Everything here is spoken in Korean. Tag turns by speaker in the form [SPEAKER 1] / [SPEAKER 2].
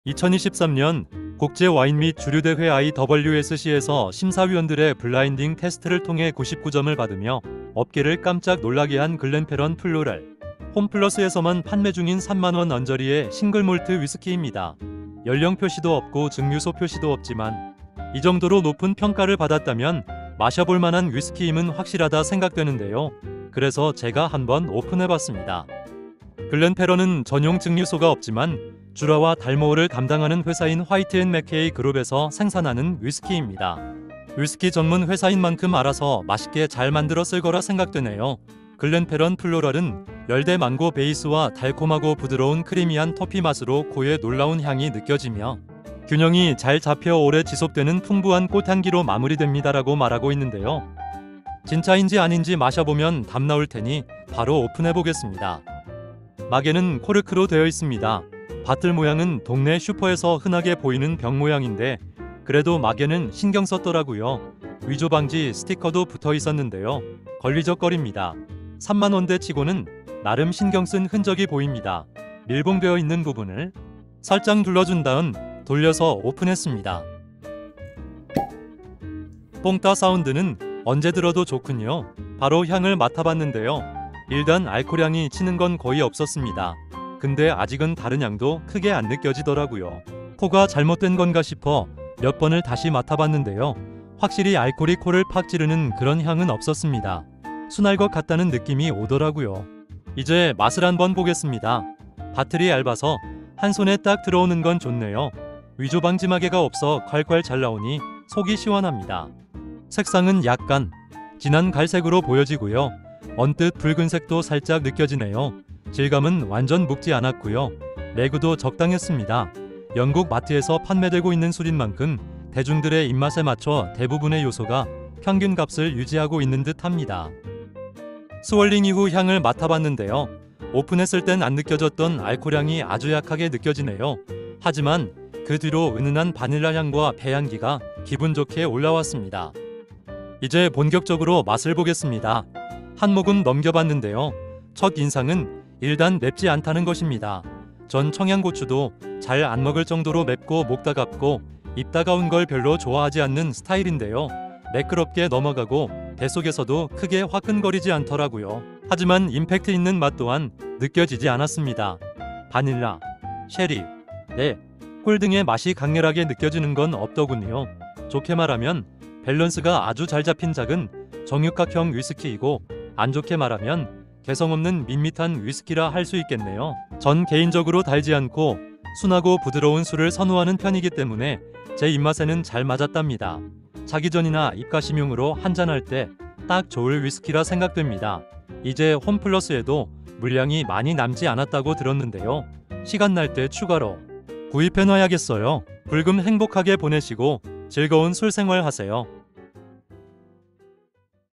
[SPEAKER 1] 2023년 국제 와인 및 주류대회 IWSC에서 심사위원들의 블라인딩 테스트를 통해 99점을 받으며 업계를 깜짝 놀라게 한 글렌페런 플로랄. 홈플러스에서만 판매 중인 3만원 언저리의 싱글몰트 위스키입니다. 연령 표시도 없고 증류소 표시도 없지만 이 정도로 높은 평가를 받았다면 마셔볼 만한 위스키임은 확실하다 생각되는데요. 그래서 제가 한번 오픈해봤습니다. 글렌페런은 전용 증류소가 없지만 주라와 달모어를 담당하는 회사인 화이트앤맥케이 그룹에서 생산하는 위스키입니다. 위스키 전문 회사인 만큼 알아서 맛있게 잘 만들었을 거라 생각되네요. 글렌페런 플로럴은 열대 망고 베이스와 달콤하고 부드러운 크리미한 터피 맛으로 코에 놀라운 향이 느껴지며 균형이 잘 잡혀 오래 지속되는 풍부한 꽃향기로 마무리됩니다라고 말하고 있는데요. 진짜인지 아닌지 마셔보면 답 나올 테니 바로 오픈해보겠습니다. 막에는 코르크로 되어 있습니다. 바틀 모양은 동네 슈퍼에서 흔하게 보이는 병 모양인데 그래도 막에는 신경 썼더라고요. 위조 방지 스티커도 붙어 있었는데요. 걸리적거립니다. 3만원대 치고는 나름 신경 쓴 흔적이 보입니다. 밀봉되어 있는 부분을 살짝 눌러준 다음 돌려서 오픈했습니다. 뽕따 사운드는 언제 들어도 좋군요. 바로 향을 맡아봤는데요. 일단 알코올향이 치는 건 거의 없었습니다. 근데 아직은 다른 향도 크게 안 느껴지더라고요. 코가 잘못된 건가 싶어 몇 번을 다시 맡아봤는데요. 확실히 알코올이 코를 팍 찌르는 그런 향은 없었습니다. 순할 것 같다는 느낌이 오더라고요. 이제 맛을 한번 보겠습니다. 바틀이 얇아서 한 손에 딱 들어오는 건 좋네요. 위조 방지 마개가 없어 콸콸 잘 나오니 속이 시원합니다. 색상은 약간 진한 갈색으로 보여지고요. 언뜻 붉은색도 살짝 느껴지네요. 질감은 완전 묵지 않았고요. 내구도 적당했습니다. 영국 마트에서 판매되고 있는 술인 만큼 대중들의 입맛에 맞춰 대부분의 요소가 평균 값을 유지하고 있는 듯 합니다. 스월링 이후 향을 맡아봤는데요. 오픈했을 땐 안 느껴졌던 알코올향이 아주 약하게 느껴지네요. 하지만 그 뒤로 은은한 바닐라 향과 배향기가 기분 좋게 올라왔습니다. 이제 본격적으로 맛을 보겠습니다. 한 모금 넘겨봤는데요. 첫 인상은 일단 맵지 않다는 것입니다. 전 청양고추도 잘 안 먹을 정도로 맵고 목 따갑고 입 따가운 걸 별로 좋아하지 않는 스타일인데요. 매끄럽게 넘어가고 배 속에서도 크게 화끈거리지 않더라고요. 하지만 임팩트 있는 맛 또한 느껴지지 않았습니다. 바닐라, 쉐리, 꿀 등의 맛이 강렬하게 느껴지는 건 없더군요. 좋게 말하면 밸런스가 아주 잘 잡힌 작은 정육각형 위스키이고 안 좋게 말하면 개성 없는 밋밋한 위스키라 할 수 있겠네요. 전 개인적으로 달지 않고 순하고 부드러운 술을 선호하는 편이기 때문에 제 입맛에는 잘 맞았답니다. 자기 전이나 입가심용으로 한잔할 때 딱 좋을 위스키라 생각됩니다. 이제 홈플러스에도 물량이 많이 남지 않았다고 들었는데요. 시간 날 때 추가로 구입해놔야겠어요. 불금 행복하게 보내시고 즐거운 술 생활 하세요.